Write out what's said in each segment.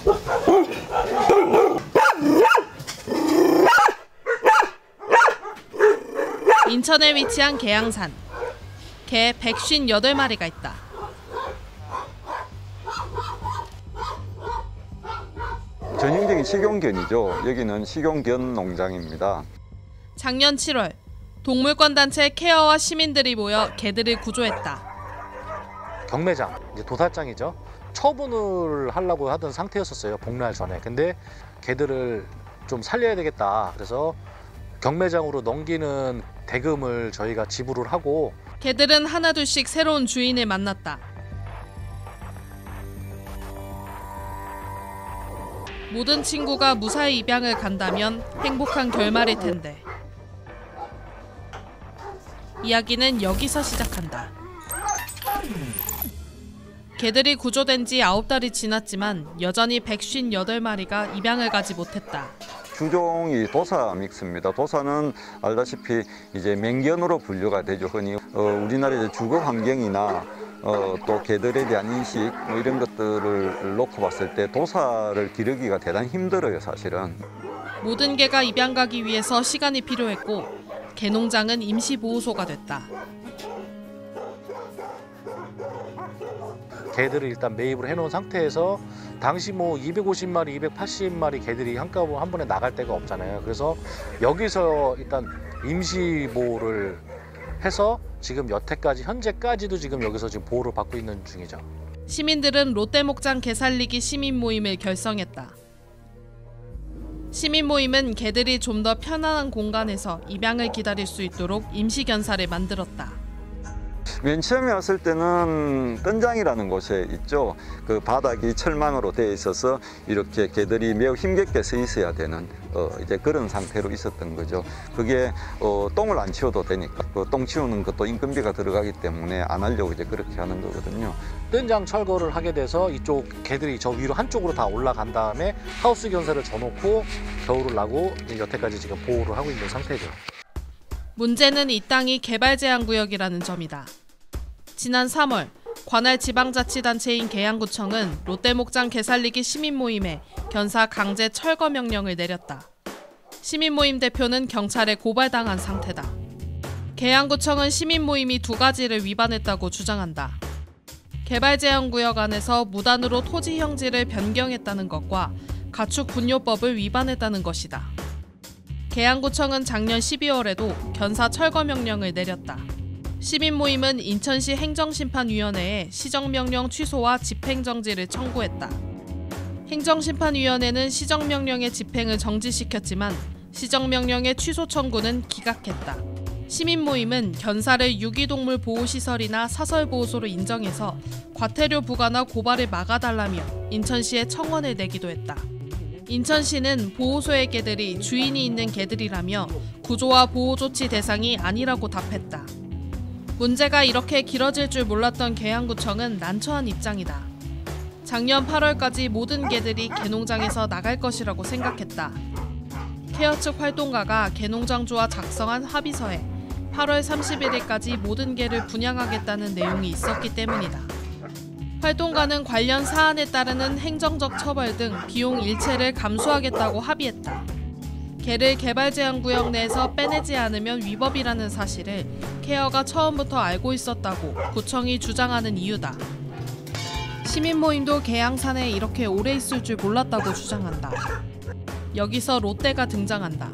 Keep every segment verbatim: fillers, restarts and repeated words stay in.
인천에 위치한 계양산. 개 백오십팔 마리가 있다. 전형적인 식용견이죠. 여기는 식용견 농장입니다. 작년 칠월 동물권 단체 케어와 시민들이 모여 개들을 구조했다. 경매장, 이제 도살장이죠. 처분을 하려고 하던 상태였었어요. 복날 전에. 근데 개들을 좀 살려야 되겠다. 그래서 경매장으로 넘기는 대금을 저희가 지불을 하고 개들은 하나둘씩 새로운 주인을 만났다. 모든 친구가 무사히 입양을 간다면 행복한 결말일 텐데. 이야기는 여기서 시작한다. 개들이 구조된 지 아홉 달이 지났지만 여전히 백오십팔 마리가 입양을 가지 못했다. 주종이 도사 믹스입니다. 도사는 알다시피 이제 맹견으로 분류가 되죠. 흔히 어, 우리나라의 주거 환경이나 어, 또 개들에 대한 인식 뭐 이런 것들을 놓고 봤을 때 도사를 기르기가 대단히 힘들어요, 사실은. 모든 개가 입양 가기 위해서 시간이 필요했고 개농장은 임시보호소가 됐다. 개들을 일단 매입을 해놓은 상태에서 당시 뭐 이백오십 마리, 이백팔십 마리 개들이 한꺼번에 한 번에 나갈 데가 없잖아요. 그래서 여기서 일단 임시보호를 해서 지금 여태까지 현재까지도 지금 여기서 지금 보호를 받고 있는 중이죠. 시민들은 롯데목장 개 살리기 시민 모임을 결성했다. 시민 모임은 개들이 좀 더 편안한 공간에서 입양을 기다릴 수 있도록 임시견사를 만들었다. 맨 처음에 왔을 때는 뜬장이라는 곳에 있죠. 그 바닥이 철망으로 되어 있어서 이렇게 개들이 매우 힘겹게 서 있어야 되는 어, 이제 그런 상태로 있었던 거죠. 그게 어, 똥을 안 치워도 되니까 그 똥 치우는 것도 인건비가 들어가기 때문에 안 하려고 이제 그렇게 하는 거거든요. 뜬장 철거를 하게 돼서 이쪽 개들이 저 위로 한쪽으로 다 올라간 다음에 하우스 견사를 져놓고 겨울을 나고 여태까지 지금 보호를 하고 있는 상태죠. 문제는 이 땅이 개발 제한 구역이라는 점이다. 지난 삼월 관할 지방자치단체인 계양구청은 롯데목장 개살리기 시민모임에 견사 강제 철거 명령을 내렸다. 시민모임 대표는 경찰에 고발당한 상태다. 계양구청은 시민모임이 두 가지를 위반했다고 주장한다. 개발 제한 구역 안에서 무단으로 토지 형질을 변경했다는 것과 가축분뇨법을 위반했다는 것이다. 계양구청은 작년 십이월에도 견사 철거 명령을 내렸다. 시민모임은 인천시 행정심판위원회에 시정명령 취소와 집행정지를 청구했다. 행정심판위원회는 시정명령의 집행을 정지시켰지만 시정명령의 취소 청구는 기각했다. 시민모임은 견사를 유기동물 보호시설이나 사설보호소로 인정해서 과태료 부과나 고발을 막아달라며 인천시에 청원을 내기도 했다. 인천시는 보호소의 개들이 주인이 있는 개들이라며 구조와 보호조치 대상이 아니라고 답했다. 문제가 이렇게 길어질 줄 몰랐던 계양구청은 난처한 입장이다. 작년 팔월까지 모든 개들이 개농장에서 나갈 것이라고 생각했다. 케어 측 활동가가 개농장주와 작성한 합의서에 팔월 삼십일일까지 모든 개를 분양하겠다는 내용이 있었기 때문이다. 활동가는 관련 사안에 따르는 행정적 처벌 등 비용 일체를 감수하겠다고 합의했다. 개를 개발 제한 구역 내에서 빼내지 않으면 위법이라는 사실을 케어가 처음부터 알고 있었다고 구청이 주장하는 이유다. 시민모임도 계양산에 이렇게 오래 있을 줄 몰랐다고 주장한다. 여기서 롯데가 등장한다.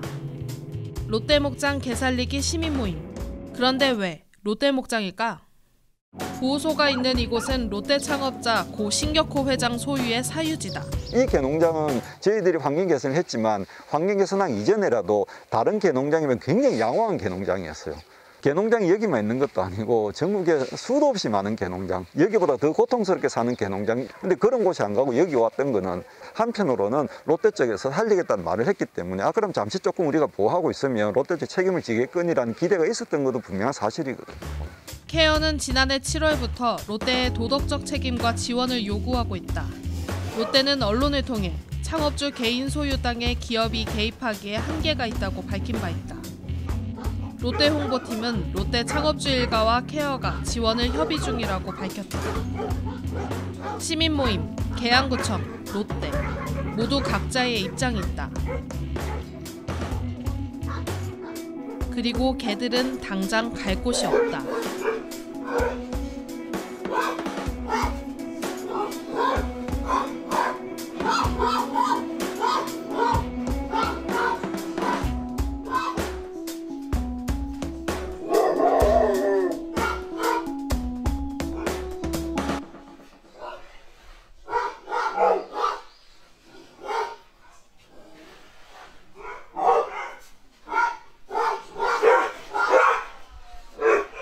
롯데목장 개살리기 시민모임. 그런데 왜 롯데목장일까? 보호소가 있는 이곳은 롯데 창업자 고 신격호 회장 소유의 사유지다. 이 개농장은 저희들이 환경 개선을 했지만 환경 개선하기 이전에라도 다른 개농장이면 굉장히 양호한 개농장이었어요. 개농장이 여기만 있는 것도 아니고 전국에 수도 없이 많은 개농장, 여기보다 더 고통스럽게 사는 개농장, 근데 그런 곳이 안 가고 여기 왔던 거는 한편으로는 롯데 쪽에서 살리겠다는 말을 했기 때문에 아 그럼 잠시 조금 우리가 보호하고 있으면 롯데 쪽 책임을 지겠거니라는 기대가 있었던 것도 분명한 사실이거든요. 케어는 지난해 칠월부터 롯데의 도덕적 책임과 지원을 요구하고 있다. 롯데는 언론을 통해 창업주 개인 소유 땅에 기업이 개입하기에 한계가 있다고 밝힌 바 있다. 롯데 홍보팀은 롯데 창업주 일가와 케어가 지원을 협의 중이라고 밝혔다. 시민모임, 계양구청, 롯데 모두 각자의 입장이 있다. 그리고 개들은 당장 갈 곳이 없다.